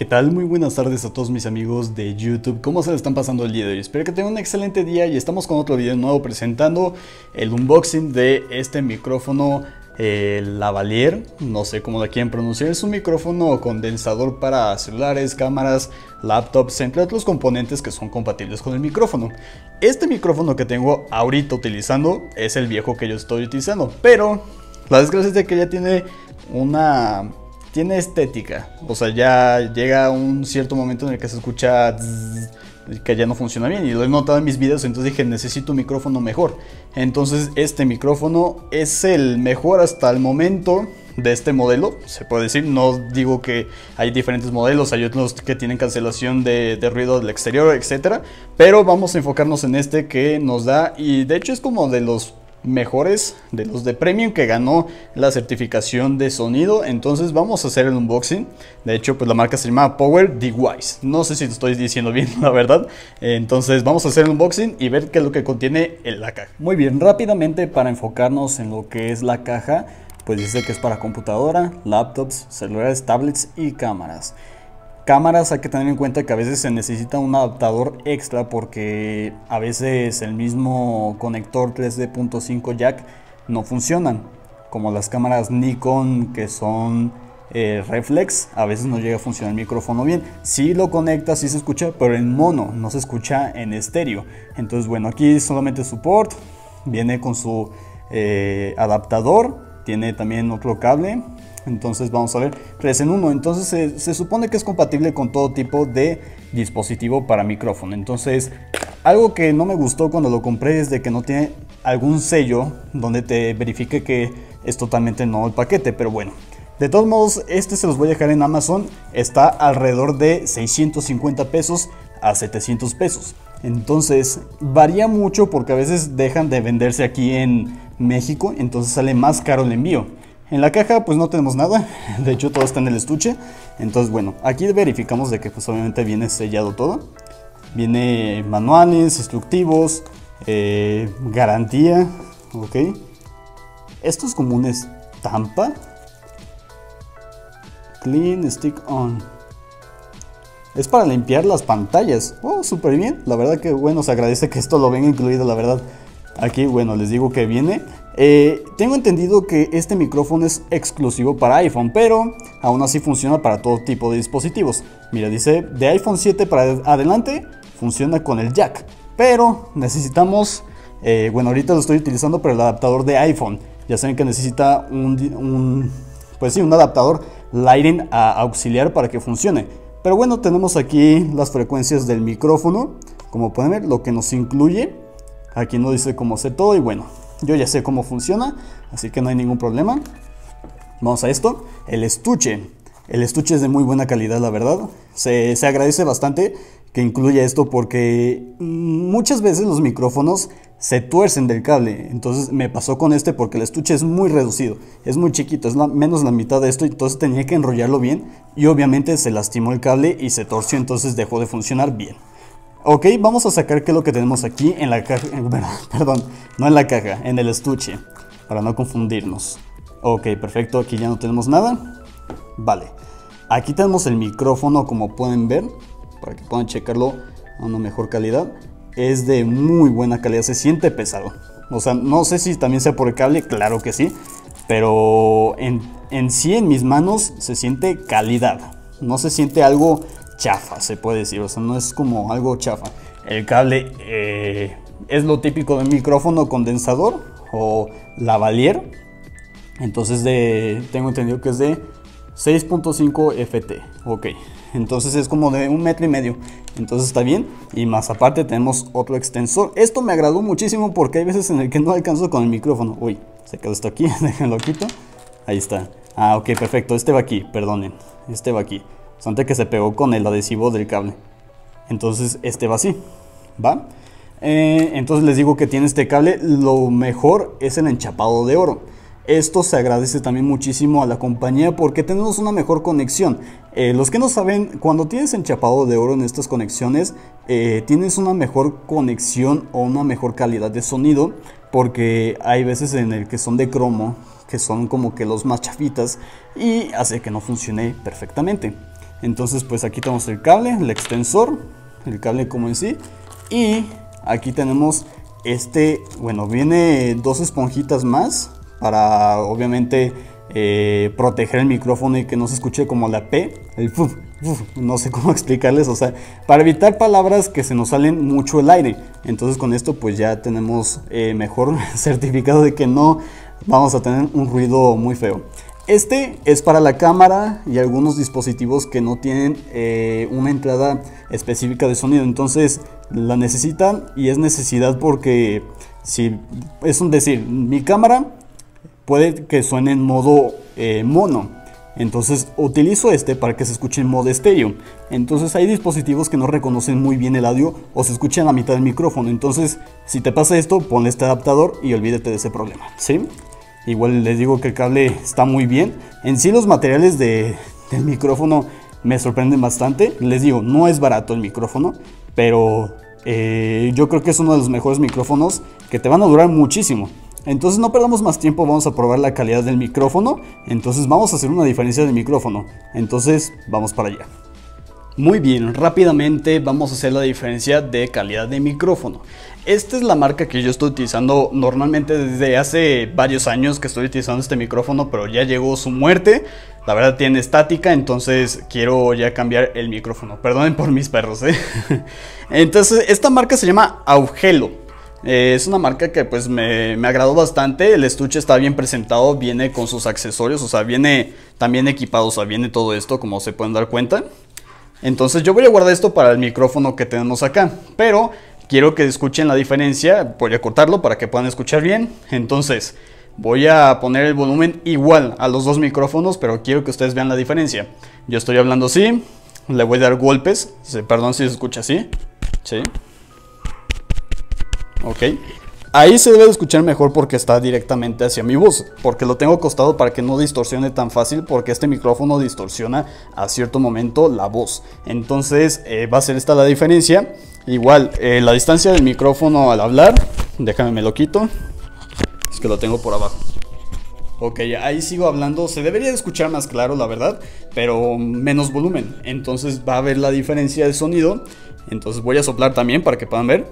¿Qué tal? Muy buenas tardes a todos mis amigos de YouTube. ¿Cómo se le están pasando el día de hoy? Espero que tengan un excelente día y estamos con otro video nuevo presentando el unboxing de este micrófono lavalier, no sé cómo la quieren pronunciar. Es un micrófono condensador para celulares, cámaras, laptops, entre otros componentes que son compatibles con el micrófono. Este micrófono que tengo ahorita utilizando es el viejo que yo estoy utilizando, pero la desgracia es de que ya tiene estética, o sea, ya llega un cierto momento en el que se escucha que ya no funciona bien, y lo he notado en mis videos. Entonces dije, necesito un micrófono mejor. Entonces este micrófono es el mejor hasta el momento de este modelo, se puede decir. No digo que hay diferentes modelos, hay otros que tienen cancelación de ruido del exterior, etcétera, pero vamos a enfocarnos en este que nos da, y de hecho es como de los mejores, de los de premium, que ganó la certificación de sonido. Entonces vamos a hacer el unboxing. De hecho, pues la marca se llama Power Device. No sé si lo estoy diciendo bien, la verdad. Entonces vamos a hacer el unboxing y ver qué es lo que contiene en la caja. Muy bien, rápidamente para enfocarnos en lo que es la caja, pues dice que es para computadora, laptops, celulares, tablets y cámaras. Cámaras, hay que tener en cuenta que a veces se necesita un adaptador extra porque a veces el mismo conector 3.5 jack no funcionan, como las cámaras Nikon que son reflex. A veces no llega a funcionar el micrófono bien. Si lo conectas sí se escucha, pero en mono, no se escucha en estéreo. Entonces bueno, aquí solamente support, viene con su adaptador, tiene también otro cable. Entonces vamos a ver, 3 en 1. Entonces se supone que es compatible con todo tipo de dispositivo para micrófono. Entonces algo que no me gustó cuando lo compré es de que no tiene algún sello donde te verifique que es totalmente nuevo el paquete. Pero bueno, de todos modos, este se los voy a dejar en Amazon. Está alrededor de 650 pesos a 700 pesos. Entonces varía mucho porque a veces dejan de venderse aquí en México, entonces sale más caro el envío. En la caja pues no tenemos nada, de hecho todo está en el estuche. Entonces bueno, aquí verificamos de que pues obviamente viene sellado todo. Viene manuales, instructivos, garantía, ok. Esto es como una estampa. Clean Stick On. Es para limpiar las pantallas. Oh, súper bien, la verdad que bueno, se agradece que esto lo venga incluido, la verdad. Aquí bueno, les digo que viene. Tengo entendido que este micrófono es exclusivo para iPhone, pero aún así funciona para todo tipo de dispositivos. Mira, dice de iPhone 7 para adelante funciona con el jack, pero necesitamos, bueno, ahorita lo estoy utilizando para el adaptador de iPhone. Ya saben que necesita pues sí, un adaptador Lightning auxiliar para que funcione. Pero bueno, tenemos aquí las frecuencias del micrófono, como pueden ver, lo que nos incluye. Aquí nos dice cómo hacer todo y bueno, yo ya sé cómo funciona, así que no hay ningún problema. Vamos a esto, el estuche. El estuche es de muy buena calidad, la verdad. Se agradece bastante que incluya esto porque muchas veces los micrófonos se tuercen del cable. Entonces me pasó con este porque el estuche es muy reducido, es muy chiquito, es menos la mitad de esto. Entonces tenía que enrollarlo bien y obviamente se lastimó el cable y se torció, entonces dejó de funcionar bien. Ok, vamos a sacar qué es lo que tenemos aquí en la caja, perdón, no en la caja, en el estuche, para no confundirnos. Ok, perfecto, aquí ya no tenemos nada. Vale, aquí tenemos el micrófono, como pueden ver, para que puedan checarlo a una mejor calidad. Es de muy buena calidad, se siente pesado. O sea, no sé si también sea por el cable, claro que sí, pero en sí, en mis manos, se siente calidad. No se siente algo chafa, se puede decir, o sea, no es como algo chafa. El cable es lo típico de micrófono condensador o lavalier. Entonces tengo entendido que es de 6.5 FT, ok. Entonces es como de 1,5 metros, entonces está bien. Y más aparte tenemos otro extensor. Esto me agradó muchísimo porque hay veces en el que no alcanzo con el micrófono. Uy, se quedó esto aquí, déjenlo quito. Ahí está. Ah, ok, perfecto, este va aquí, perdonen, este va aquí. Antes que se pegó con el adhesivo del cable. Entonces este va así, ¿va? Entonces les digo que tiene este cable. Lo mejor es el enchapado de oro. Esto se agradece también muchísimo a la compañía porque tenemos una mejor conexión. Los que no saben, cuando tienes enchapado de oro en estas conexiones, tienes una mejor conexión o una mejor calidad de sonido, porque hay veces en el que son de cromo, que son como que los más chafitas, y hace que no funcione perfectamente. Entonces pues aquí tenemos el cable, el extensor, el cable como en sí. Y aquí tenemos bueno, viene dos esponjitas más para obviamente proteger el micrófono y que no se escuche como la P, el fuf, no sé cómo explicarles, o sea, para evitar palabras que se nos salen mucho el aire. Entonces con esto pues ya tenemos mejor certificado de que no vamos a tener un ruido muy feo. Este es para la cámara y algunos dispositivos que no tienen una entrada específica de sonido, entonces la necesitan y es necesidad porque si es un decir, mi cámara puede que suene en modo mono, entonces utilizo para que se escuche en modo estéreo. Entonces hay dispositivos que no reconocen muy bien el audio o se escucha en la mitad del micrófono, entonces si te pasa esto, ponle este adaptador y olvídate de ese problema, ¿sí? Igual les digo que el cable está muy bien. En sí los materiales del micrófono me sorprenden bastante. Les digo, no es barato el micrófono, pero yo creo que es uno de los mejores micrófonos que te van a durar muchísimo. Entonces no perdamos más tiempo, vamos a probar la calidad del micrófono. Entonces vamos a hacer una diferencia del micrófono. Entonces vamos para allá. Muy bien, rápidamente vamos a hacer la diferencia de calidad de micrófono. Esta es la marca que yo estoy utilizando normalmente desde hace varios años que estoy utilizando este micrófono, pero ya llegó su muerte. La verdad tiene estática, entonces quiero ya cambiar el micrófono. Perdonen por mis perros, Entonces esta marca se llama Augelo. Es una marca que pues me agradó bastante. El estuche está bien presentado, viene con sus accesorios, o sea, viene también equipado, o sea, viene todo esto como se pueden dar cuenta. Entonces yo voy a guardar esto para el micrófono que tenemos acá, pero quiero que escuchen la diferencia. Voy a cortarlo para que puedan escuchar bien. Entonces voy a poner el volumen igual a los dos micrófonos, pero quiero que ustedes vean la diferencia. Yo estoy hablando así, le voy a dar golpes, perdón si se escucha así, ¿sí? Ok, ahí se debe de escuchar mejor porque está directamente hacia mi voz, porque lo tengo acostado para que no distorsione tan fácil, porque este micrófono distorsiona a cierto momento la voz. Entonces va a ser esta la diferencia. Igual la distancia del micrófono al hablar, déjame me lo quito, es que lo tengo por abajo. Ok, ahí sigo hablando, se debería de escuchar más claro la verdad, pero menos volumen, entonces va a haber la diferencia de sonido. Entonces voy a soplar también para que puedan ver.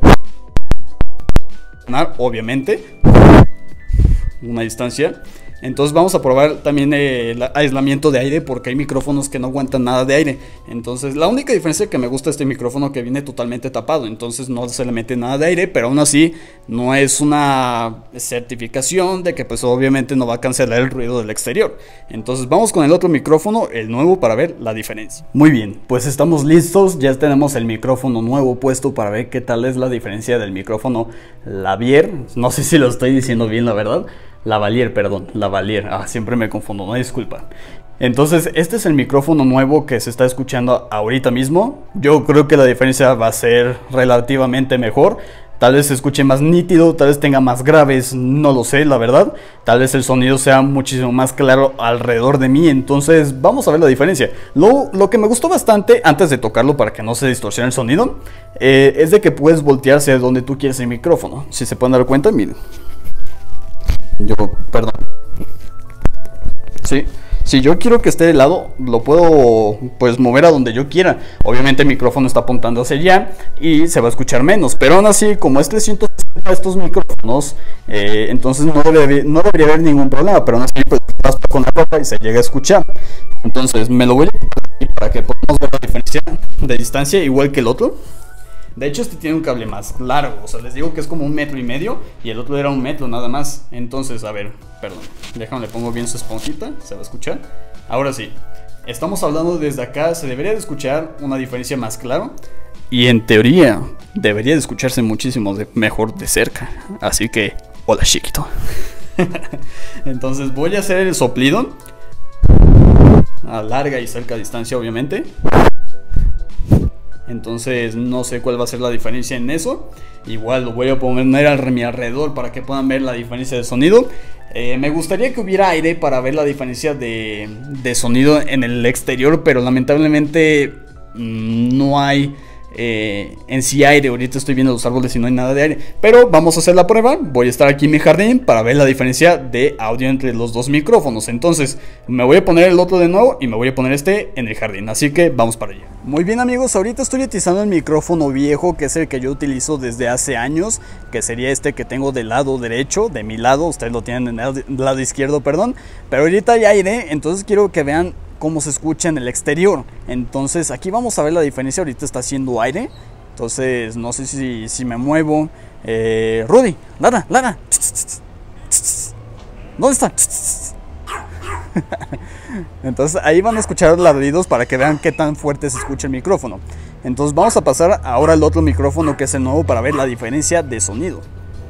Obviamente una distancia. Entonces vamos a probar también el aislamiento de aire, porque hay micrófonos que no aguantan nada de aire. Entonces la única diferencia que me gusta de este micrófono que viene totalmente tapado, entonces no se le mete nada de aire, pero aún así no es una certificación de que pues obviamente no va a cancelar el ruido del exterior. Entonces vamos con el otro micrófono, el nuevo, para ver la diferencia. Muy bien, pues estamos listos, ya tenemos el micrófono nuevo puesto para ver qué tal es la diferencia del micrófono Lavalier. No sé si lo estoy diciendo bien la verdad. Lavalier, perdón, Lavalier, siempre me confundo, no disculpa. Entonces este es el micrófono nuevo que se está escuchando ahorita mismo. Yo creo que la diferencia va a ser relativamente mejor. Tal vez se escuche más nítido, tal vez tenga más graves, no lo sé, la verdad. Tal vez el sonido sea muchísimo más claro alrededor de mí, entonces vamos a ver la diferencia. Lo que me gustó bastante, antes de tocarlo para que no se distorsione el sonido, es de que puedes voltearse donde tú quieres el micrófono. Si se pueden dar cuenta, miren. Perdón. Sí. Si yo quiero que esté de lado, lo puedo pues mover a donde yo quiera. Obviamente el micrófono está apuntando hacia allá y se va a escuchar menos. Pero aún así, como es 360 estos micrófonos, entonces no debería haber ningún problema. Pero aún así, pues raspa con la ropa y se llega a escuchar. Entonces me lo voy a quitar para que podamos ver la diferencia de distancia igual que el otro. De hecho este tiene un cable más largo, o sea, les digo que es como 1,5 metros y el otro era 1 metro nada más. Entonces, a ver, perdón, déjame, le pongo bien su esponjita, se va a escuchar. Ahora sí, estamos hablando desde acá, se debería de escuchar una diferencia más clara. Y en teoría, debería de escucharse muchísimo mejor de cerca. Así que, hola chiquito. Entonces voy a hacer el soplido a larga y cerca distancia, obviamente. Entonces no sé cuál va a ser la diferencia en eso. Igual lo voy a poner a mi alrededor para que puedan ver la diferencia de sonido. Me gustaría que hubiera aire para ver la diferencia de sonido en el exterior, pero lamentablemente no hay en sí aire. Ahorita estoy viendo los árboles y no hay nada de aire, pero vamos a hacer la prueba. Voy a estar aquí en mi jardín para ver la diferencia de audio entre los dos micrófonos. Entonces me voy a poner el otro de nuevo y me voy a poner este en el jardín, así que vamos para allá. Muy bien amigos, ahorita estoy utilizando el micrófono viejo, que es el que yo utilizo desde hace años, que sería este que tengo del lado derecho, de mi lado. Ustedes lo tienen en el lado izquierdo, perdón, pero ahorita hay aire, entonces quiero que vean cómo se escucha en el exterior. Entonces aquí vamos a ver la diferencia. Ahorita está haciendo aire, entonces no sé si me muevo. Rudy, Lara, ¿dónde está? Entonces ahí van a escuchar ladridos para que vean qué tan fuerte se escucha el micrófono. Entonces vamos a pasar ahora al otro micrófono, que es el nuevo, para ver la diferencia de sonido.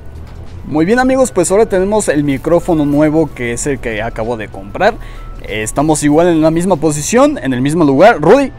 Muy bien amigos, pues ahora tenemos el micrófono nuevo, que es el que acabo de comprar. Estamos igual en la misma posición, en el mismo lugar. Rudy,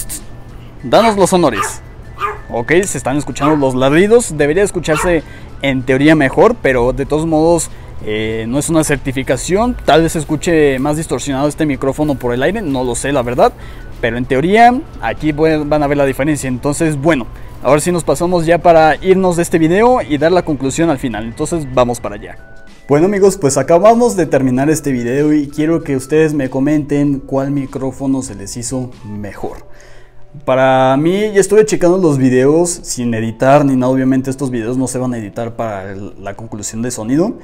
danos los honores. Ok, se están escuchando los ladridos. Debería escucharse en teoría mejor, pero de todos modos no es una certificación. Tal vez se escuche más distorsionado este micrófono por el aire, no lo sé la verdad, pero en teoría aquí van a ver la diferencia. Entonces bueno, ahora sí nos pasamos ya para irnos de este video y dar la conclusión al final. Entonces vamos para allá. Bueno amigos, pues acabamos de terminar este video y quiero que ustedes me comenten cuál micrófono se les hizo mejor. Para mí, ya estuve checando los videos sin editar ni nada. Obviamente estos videos no se van a editar para la conclusión de sonido,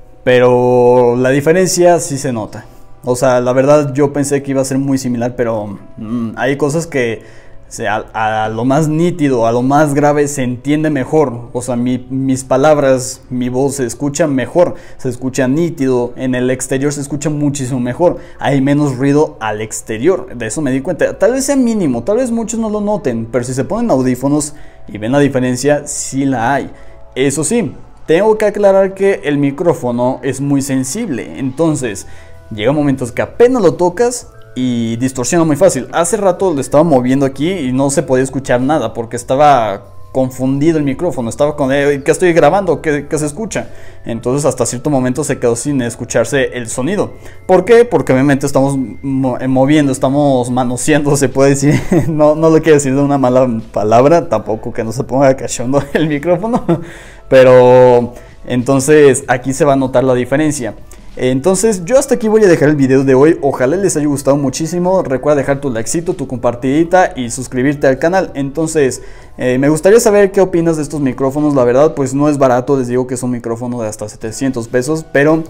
pero la diferencia sí se nota. O sea, la verdad yo pensé que iba a ser muy similar, pero hay cosas que a lo más nítido, a lo más grave se entiende mejor. O sea, mis palabras, mi voz se escucha mejor, se escucha nítido. En el exterior se escucha muchísimo mejor, hay menos ruido al exterior. De eso me di cuenta. Tal vez sea mínimo, tal vez muchos no lo noten, pero si se ponen audífonos y ven la diferencia, sí la hay. Eso sí, tengo que aclarar que el micrófono es muy sensible. Entonces llega momentos que apenas lo tocas y distorsiona muy fácil. Hace rato lo estaba moviendo aquí y no se podía escuchar nada porque estaba confundido el micrófono. Estaba con ¿qué estoy grabando? ¿Qué se escucha? Entonces hasta cierto momento se quedó sin escucharse el sonido. ¿Por qué? Porque obviamente estamos moviendo, estamos manoseando, se puede decir. No lo quiero decir de una mala palabra, tampoco que no se ponga cachondo el micrófono, pero entonces aquí se va a notar la diferencia. Entonces yo hasta aquí voy a dejar el video de hoy. Ojalá les haya gustado muchísimo. Recuerda dejar tu likecito, tu compartidita y suscribirte al canal. Entonces me gustaría saber qué opinas de estos micrófonos. La verdad pues no es barato, les digo que es un micrófono de hasta 700 pesos, pero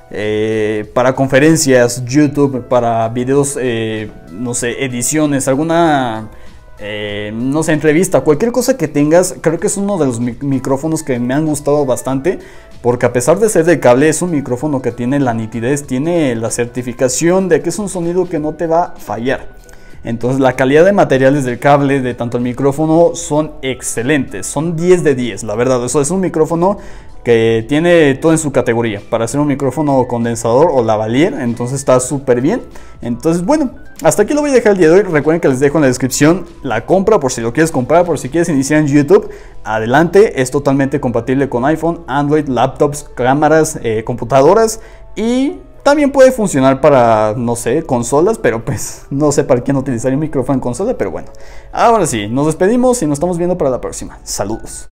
para conferencias, YouTube, para videos, no sé, ediciones, alguna no sé, entrevista, cualquier cosa que tengas, creo que es uno de los micrófonos que me han gustado bastante, porque a pesar de ser de cable, es un micrófono que tiene la nitidez, tiene la certificación de que es un sonido que no te va a fallar. Entonces la calidad de materiales del cable, de tanto el micrófono, son excelentes, son 10 de 10, la verdad. Eso es un micrófono que tiene todo en su categoría para ser un micrófono condensador o lavalier, entonces está súper bien. Entonces bueno, hasta aquí lo voy a dejar el día de hoy. Recuerden que les dejo en la descripción la compra por si lo quieres comprar, por si quieres iniciar en YouTube. Adelante, es totalmente compatible con iPhone, Android, laptops, cámaras, computadoras, y también puede funcionar para, no sé, consolas, pero pues no sé para quién utilizar un micrófono en consola, pero bueno. Ahora sí, nos despedimos y nos estamos viendo para la próxima. Saludos.